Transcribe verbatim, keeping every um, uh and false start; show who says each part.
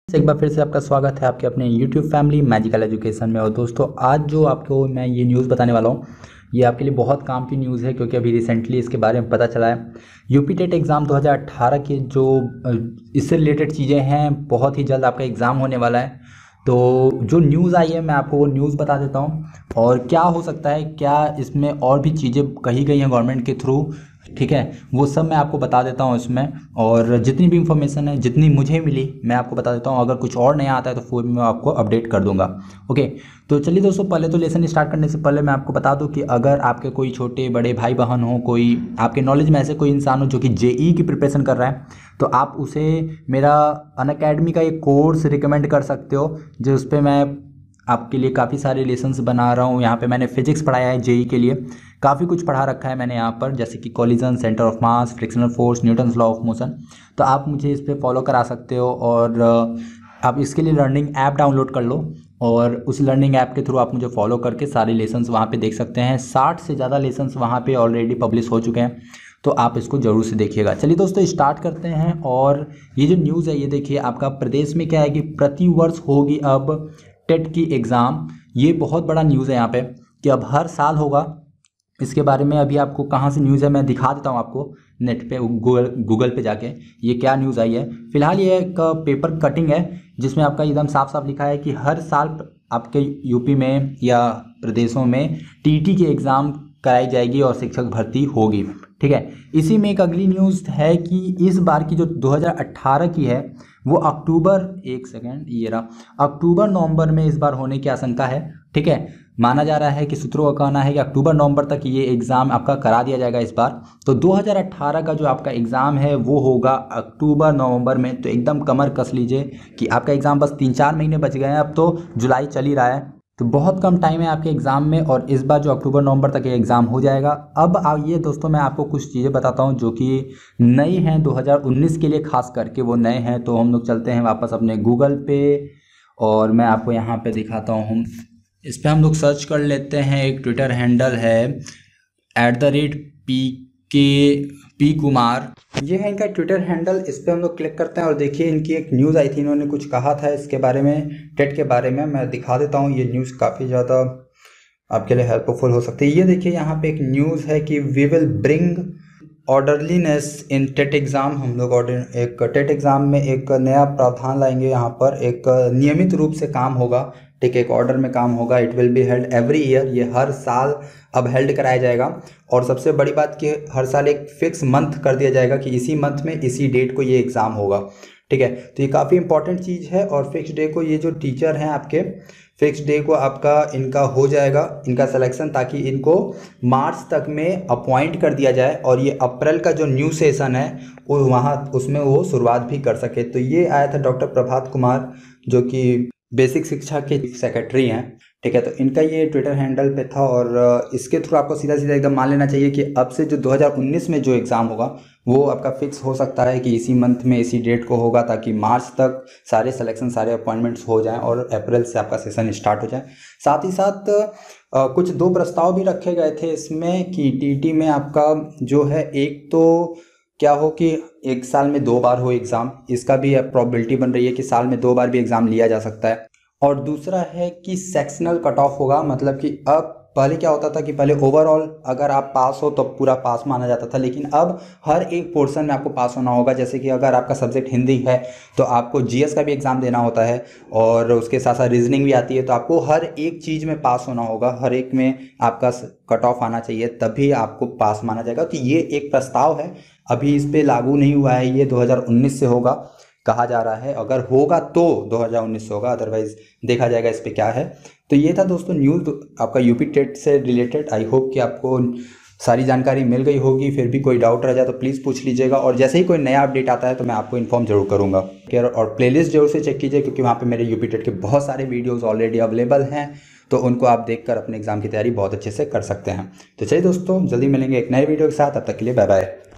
Speaker 1: एक बार फिर से आपका स्वागत है आपके अपने यूट्यूब फैमिली मैजिकल एजुकेशन में। और दोस्तों, आज जो आपको मैं ये न्यूज़ बताने वाला हूँ ये आपके लिए बहुत काम की न्यूज़ है, क्योंकि अभी रिसेंटली इसके बारे में पता चला है। यूपी टेट एग्ज़ाम दो हज़ार अठारह के जो इससे रिलेटेड चीज़ें हैं, बहुत ही जल्द आपका एग्ज़ाम होने वाला है। तो जो न्यूज़ आई है मैं आपको वो न्यूज़ बता देता हूँ, और क्या हो सकता है, क्या इसमें और भी चीज़ें कही गई हैं गवर्नमेंट के थ्रू, ठीक है, वो सब मैं आपको बता देता हूँ इसमें। और जितनी भी इंफॉर्मेशन है, जितनी मुझे मिली, मैं आपको बता देता हूँ। अगर कुछ और नया आता है तो फिर मैं आपको अपडेट कर दूंगा। ओके, तो चलिए दोस्तों, पहले तो लेसन स्टार्ट करने से पहले मैं आपको बता दूं कि अगर आपके कोई छोटे बड़े भाई बहन हो, कोई आपके नॉलेज में ऐसे कोई इंसान हो जो कि जेई की प्रिपरेशन कर रहा है, तो आप उसे मेरा अनअकैडमी का एक कोर्स रिकमेंड कर सकते हो, जो उस पर मैं आपके लिए काफ़ी सारे लेसन्स बना रहा हूँ। यहाँ पे मैंने फिजिक्स पढ़ाया है जेई के लिए, काफ़ी कुछ पढ़ा रखा है मैंने यहाँ पर, जैसे कि collision, centre of mass, frictional force, Newton's law of motion. तो आप मुझे इस पर फॉलो करा सकते हो, और आप इसके लिए लर्निंग ऐप डाउनलोड कर लो, और उस लर्निंग ऐप के थ्रू आप मुझे फॉलो करके सारे लेसन्स वहाँ पे देख सकते हैं। साठ से ज़्यादा लेसन्स वहाँ पे ऑलरेडी पब्लिश हो चुके हैं, तो आप इसको ज़रूर से देखिएगा। चलिए दोस्तों, स्टार्ट करते हैं। और ये जो न्यूज़ है ये देखिए, आपका प्रदेश में क्या है कि प्रति वर्ष होगी अब टेट की एग्ज़ाम। ये बहुत बड़ा न्यूज़ है यहाँ पे कि अब हर साल होगा। इसके बारे में अभी आपको कहाँ से न्यूज़ है मैं दिखा देता हूँ आपको, नेट पे गूगल गूगल पे जाके ये क्या न्यूज़ आई है। फिलहाल ये एक पेपर कटिंग है, जिसमें आपका एकदम साफ साफ लिखा है कि हर साल आपके यूपी में या प्रदेशों में टीटी की एग्ज़ाम कराई जाएगी और शिक्षक भर्ती होगी, ठीक है। इसी में एक अगली न्यूज़ है कि इस बार की जो दो हज़ार अठारह की है वो अक्टूबर एक सेकेंड ये रहा अक्टूबर नवंबर में इस बार होने की आशंका है, ठीक है। माना जा रहा है कि सूत्रों का कहना है कि अक्टूबर नवंबर तक ये एग्ज़ाम आपका करा दिया जाएगा इस बार। तो दो हज़ार अठारह का जो आपका एग्ज़ाम है वो होगा अक्टूबर नवंबर में। तो एकदम कमर कस लीजिए कि आपका एग्ज़ाम बस तीन चार महीने बच गए हैं, अब तो जुलाई चल ही रहा है, तो बहुत कम टाइम है आपके एग्ज़ाम में, और इस बार जो अक्टूबर नवंबर तक ये एग्ज़ाम हो जाएगा। अब आइए दोस्तों, मैं आपको कुछ चीज़ें बताता हूँ जो कि नई हैं दो हज़ार उन्नीस के लिए, खास करके वो नए हैं। तो हम लोग चलते हैं वापस अपने गूगल पे, और मैं आपको यहाँ पे दिखाता हूँ। इस पर हम लोग सर्च कर लेते हैं। एक ट्विटर हैंडल है at the rate P K P Kumar, ये है इनका ट्विटर हैंडल। इस पर हम लोग क्लिक करते हैं और देखिए इनकी एक न्यूज़ आई थी, इन्होंने कुछ कहा था इसके बारे में, टेट के बारे में। मैं दिखा देता हूँ, ये न्यूज़ काफ़ी ज़्यादा आपके लिए हेल्पफुल हो सकती है। ये देखिए यहाँ पे एक न्यूज़ है कि we will bring orderliness in TET exam. हम लोग ऑर्डर एक टेट एग्ज़ाम में एक नया प्रावधान लाएंगे, यहाँ पर एक नियमित रूप से काम होगा, ठीक है, एक ऑर्डर में काम होगा। It will be held every year, ये हर साल अब हेल्ड कराया जाएगा। और सबसे बड़ी बात कि हर साल एक फिक्स मंथ कर दिया जाएगा कि इसी मंथ में इसी डेट को ये एग्ज़ाम होगा, ठीक है। तो ये काफ़ी इंपॉर्टेंट चीज़ है। और फिक्स डे को ये जो टीचर हैं आपके, फिक्स डे को आपका इनका हो जाएगा इनका सिलेक्शन, ताकि इनको मार्च तक में अपॉइंट कर दिया जाए, और ये अप्रैल का जो न्यू सेशन है वो वहाँ उसमें वो शुरुआत भी कर सके। तो ये आया था डॉक्टर प्रभात कुमार, जो कि बेसिक शिक्षा के सेक्रेटरी हैं, ठीक है। तो इनका ये ट्विटर हैंडल पे था, और इसके थ्रू आपको सीधा सीधा एकदम मान लेना चाहिए कि अब से जो दो हज़ार उन्नीस में जो एग्ज़ाम होगा वो आपका फिक्स हो सकता है कि इसी मंथ में इसी डेट को होगा, ताकि मार्च तक सारे सिलेक्शन, सारे अपॉइंटमेंट्स हो जाएं और अप्रैल से आपका सेशन स्टार्ट हो जाए। साथ ही साथ आ, कुछ दो प्रस्ताव भी रखे गए थे इसमें कि टीटी में आपका जो है, एक तो क्या हो कि एक साल में दो बार हो एग्ज़ाम, इसका भी प्रोबेबिलिटी बन रही है कि साल में दो बार भी एग्ज़ाम लिया जा सकता है। और दूसरा है कि सेक्शनल कट ऑफ होगा, मतलब कि अब पहले क्या होता था कि पहले ओवरऑल अगर आप पास हो तो पूरा पास माना जाता था, लेकिन अब हर एक पोर्शन में आपको पास होना होगा। जैसे कि अगर आपका सब्जेक्ट हिंदी है तो आपको जीएस का भी एग्ज़ाम देना होता है, और उसके साथ साथ रीजनिंग भी आती है, तो आपको हर एक चीज़ में पास होना होगा, हर एक में आपका कट ऑफ आना चाहिए, तभी आपको पास माना जाएगा। तो ये एक प्रस्ताव है, अभी इस पर लागू नहीं हुआ है, ये दो हज़ार उन्नीस से होगा कहा जा रहा है। अगर होगा तो दो हज़ार उन्नीस से होगा, अदरवाइज देखा जाएगा इस पे क्या है। तो ये था दोस्तों न्यूज़ आपका यूपी टेट से रिलेटेड। आई होप कि आपको सारी जानकारी मिल गई होगी। फिर भी कोई डाउट रह जाए तो प्लीज़ पूछ लीजिएगा, और जैसे ही कोई नया अपडेट आता है तो मैं आपको इन्फॉर्म जरूर करूँगा। और प्लेलिस्ट जरूर से चेक कीजिए, क्योंकि वहाँ पर मेरे यूपी टेट के बहुत सारे वीडियोज़ ऑलरेडी अवेलेबल हैं, तो उनको आप देखकर अपने एग्जाम की तैयारी बहुत अच्छे से कर सकते हैं। तो चलिए दोस्तों, जल्दी मिलेंगे एक नए वीडियो के साथ, तब तक के लिए बाय बाय।